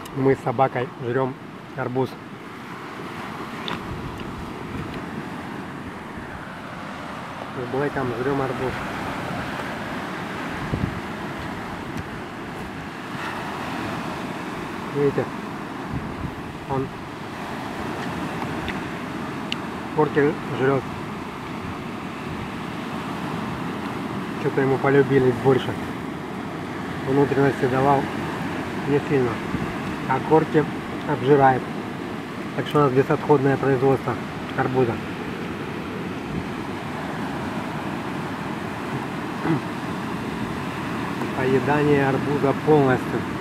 Мы с собакой жрем арбуз. С Блэком жрем арбуз. Видите, он Порки жрет. Что-то ему полюбились больше. Внутренности давал не сильно, а Корки обжирает. Так что у нас бесотходное производство арбуза. Поедание арбуза полностью.